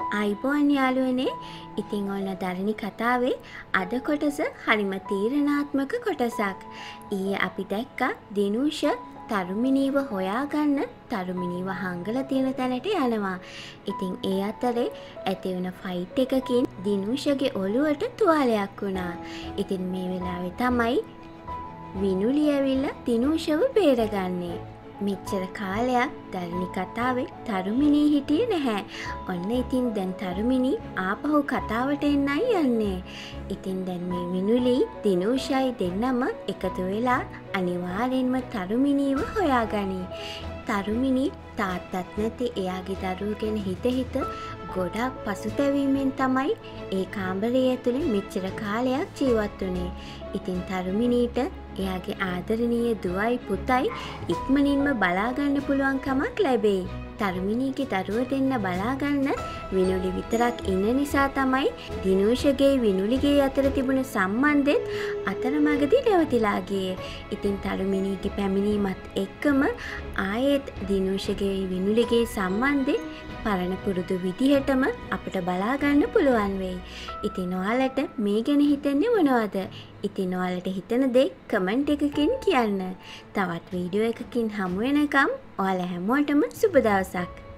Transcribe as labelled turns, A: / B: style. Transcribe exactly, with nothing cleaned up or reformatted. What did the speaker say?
A: අයිබෝන් යාළුවනේ. ඉතින් ඔන්න දරණි කතාවේ අද කොටස හරිම තීරණාත්මක කොටසක්. ඊයේ අපි දැක්කා දිනුෂ තරුමිනීව හොයාගන්න තරුමිනීව හංගලා තියෙන තැනට යනවා. ඉතින් ඒ අතරේ ඇති වෙන ෆයිට් එකකින් දිනුෂගේ ඔළුවට තුවාලයක් වුණා. ඉතින් මේ වෙලාවේ තමයි විනුලි ඇවිල්ලා දිනුෂව බේරගන්නේ. මෙච්චර කාලයක් දරණි කතාවේ තරුමිනී හිටියේ නැහැ. ඔන්න ඉතින් දැන් තරුමිනී ආපහු කතාවට එන්නයි යන්නේ. ඉතින් දැන් මේ විනුලි දිනුෂයි දෙන්නම එකතු වෙලා අනිවාර්යෙන්ම තරුමිනීව හොයාගනි. තරුමිනී තාත්තත් නැති එයාගේ දරුවෝ ගැන හිත හිත ගොඩක් පසුතැවීමෙන් තමයි ඒ කාමරය ඇතුලේ මෙච්චර කාලයක් ජීවත් වුනේ. ඉතින් තරුමිනීට එයාගේ ආදරණීය දුවයි පුතයි ඉක්මනින්ම බලාගන්න පුළුවන් කමක් ලැබෙයි. තරුමිනීගේ දරුවෝ දෙන්න බලාගන්න විනුලි විතරක් ඉන්න නිසා තමයි දිනුෂගේ විනුලිගේ අතර තිබුණ සම්බන්ධෙත් අතරමඟදී නැවතිලා ගියේ. ඉතින් තරුමිනීගේ පැමිණීමත් එක්කම ආයෙත් දිනුෂගේ විනුලිගේ සම්බන්ධෙ පරණ පුරුදු විදිහටම අපිට බලාගන්න පුළුවන් වෙයි. ඉතින් ඔයාලට මේ ගැන හිතන්නේ මොනවද? ඉතින් ඔයාලට හිතන දේ කමෙන්ට් එකකින් කියන්න. තවත් වීඩියෝ එකකින් හමු වෙනකම් ඔයාලා හැමෝටම සුබ දවසක්.